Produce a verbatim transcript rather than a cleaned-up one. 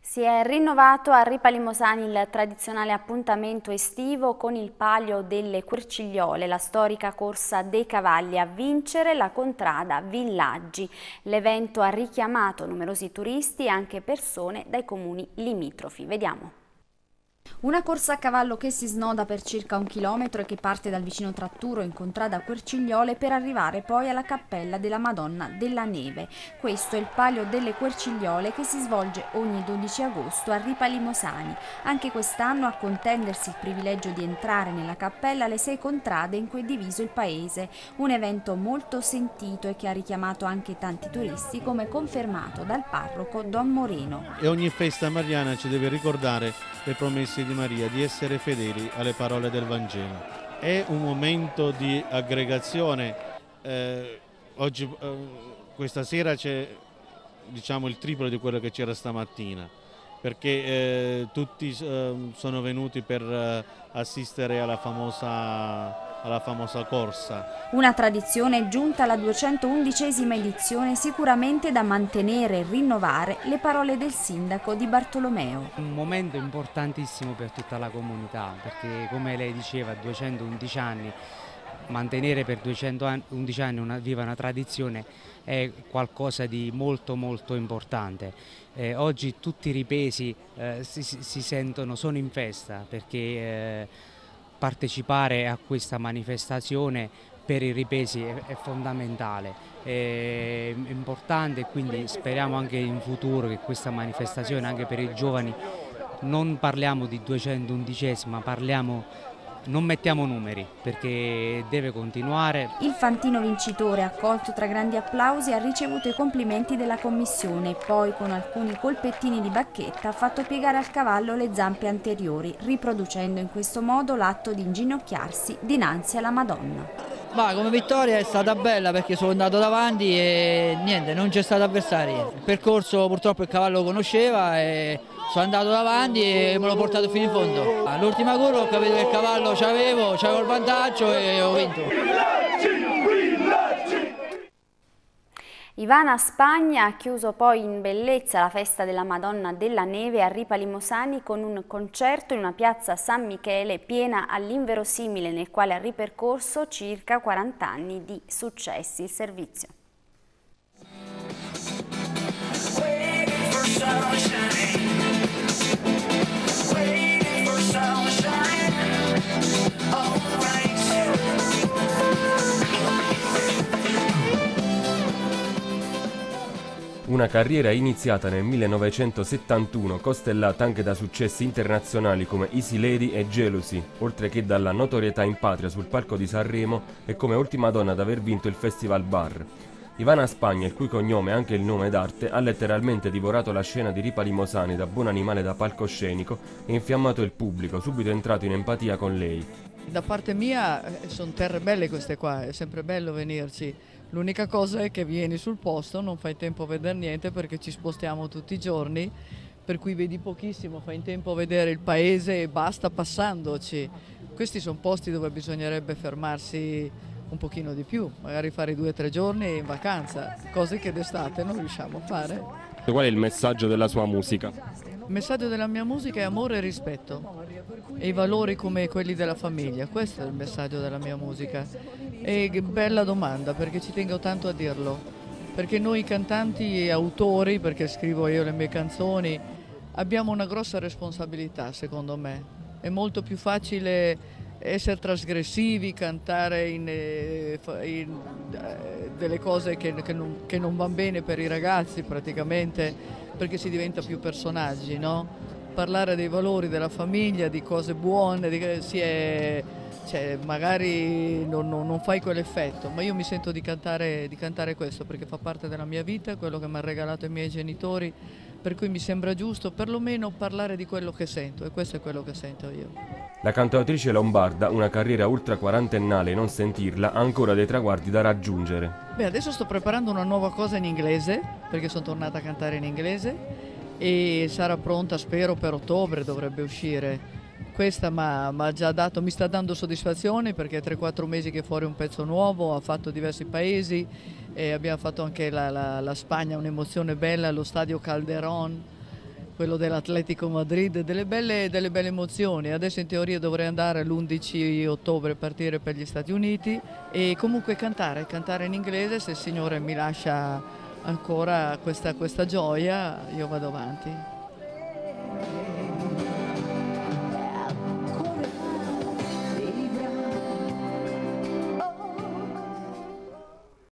Si è rinnovato a Ripa Limosani il tradizionale appuntamento estivo con il Palio delle Quercigliole, la storica corsa dei cavalli. A vincere la contrada Villaggi. L'evento ha richiamato numerosi turisti e anche persone dai comuni limitrofi. Vediamo. Una corsa a cavallo che si snoda per circa un chilometro e che parte dal vicino Tratturo in contrada Quercigliole per arrivare poi alla cappella della Madonna della Neve. Questo è il Palio delle Quercigliole che si svolge ogni dodici agosto a Ripa Limosani. Anche quest'anno a contendersi il privilegio di entrare nella cappella le sei contrade in cui è diviso il paese. Un evento molto sentito e che ha richiamato anche tanti turisti, come confermato dal parroco Don Moreno. E ogni festa mariana ci deve ricordare le promesse di Maria, di essere fedeli alle parole del Vangelo. È un momento di aggregazione. Eh, oggi, eh, questa sera c'è, diciamo, il triplo di quello che c'era stamattina, perché eh, tutti eh, sono venuti per eh, assistere alla famosa alla famosa corsa. Una tradizione giunta alla duecentoundicesima edizione, sicuramente da mantenere e rinnovare le parole del sindaco Di Bartolomeo. Un momento importantissimo per tutta la comunità, perché come lei diceva, duecentoundici anni, mantenere per duecentoundici anni una, viva una tradizione è qualcosa di molto molto importante. Eh, oggi tutti i ripesi eh, si, si sentono, sono in festa, perché eh, partecipare a questa manifestazione per i ripesi è, è fondamentale, è importante, e quindi speriamo anche in futuro che questa manifestazione anche per i giovani, non parliamo di duecentoundicesima, parliamo, non mettiamo numeri, perché deve continuare. Il fantino vincitore, accolto tra grandi applausi, ha ricevuto i complimenti della commissione, poi con alcuni colpettini di bacchetta ha fatto piegare al cavallo le zampe anteriori, riproducendo in questo modo l'atto di inginocchiarsi dinanzi alla Madonna. Ma come vittoria è stata bella, perché sono andato davanti e niente, non c'è stato avversario. Il percorso purtroppo il cavallo conosceva e sono andato davanti e me l'ho portato fino in fondo. All'ultima curva ho capito che il cavallo c'avevo, c'avevo il vantaggio e ho vinto. Ivana Spagna ha chiuso poi in bellezza la festa della Madonna della Neve a Ripa Limosani con un concerto in una piazza San Michele piena all'inverosimile, nel quale ha ripercorso circa quaranta anni di successi. Il servizio. Una carriera iniziata nel millenovecentosettantuno, costellata anche da successi internazionali come Easy Lady e Jealousy, oltre che dalla notorietà in patria sul palco di Sanremo e come ultima donna ad aver vinto il Festival Bar. Ivana Spagna, il cui cognome è anche il nome d'arte, ha letteralmente divorato la scena di Ripa Limosani da buon animale da palcoscenico e infiammato il pubblico, subito entrato in empatia con lei. Da parte mia sono terre belle queste qua, è sempre bello venirci. L'unica cosa è che vieni sul posto, non fai tempo a vedere niente perché ci spostiamo tutti i giorni, per cui vedi pochissimo, fai in tempo a vedere il paese e basta passandoci. Questi sono posti dove bisognerebbe fermarsi un pochino di più, magari fare due o tre giorni in vacanza, cose che d'estate non riusciamo a fare. Qual è il messaggio della sua musica? Il messaggio della mia musica è amore e rispetto e i valori come quelli della famiglia, questo è il messaggio della mia musica. E bella domanda, perché ci tengo tanto a dirlo, perché noi cantanti e autori, perché scrivo io le mie canzoni, abbiamo una grossa responsabilità secondo me. È molto più facile essere trasgressivi, cantare in, in, in delle cose che, che, non, che non vanno bene per i ragazzi praticamente, perché si diventa più personaggi, no? Parlare dei valori della famiglia, di cose buone, di, si è, cioè, magari non, non, non fai quell'effetto, ma io mi sento di cantare, di cantare questo perché fa parte della mia vita, quello che mi hanno regalato i miei genitori, per cui mi sembra giusto perlomeno parlare di quello che sento, e questo è quello che sento io. La cantautrice lombarda, una carriera ultra quarantennale e non sentirla, ha ancora dei traguardi da raggiungere. Beh, adesso sto preparando una nuova cosa in inglese, perché sono tornata a cantare in inglese, e sarà pronta, spero, per ottobre dovrebbe uscire. Questa m'ha già dato, mi sta dando soddisfazione perché è tre quattro mesi che è fuori un pezzo nuovo, ha fatto diversi paesi, e abbiamo fatto anche la, la, la Spagna, un'emozione bella, allo stadio Calderón, quello dell'Atletico Madrid, delle belle, delle belle emozioni. Adesso in teoria dovrei andare l'undici ottobre, partire per gli Stati Uniti e comunque cantare, cantare in inglese. Se il Signore mi lascia ancora questa, questa gioia, io vado avanti.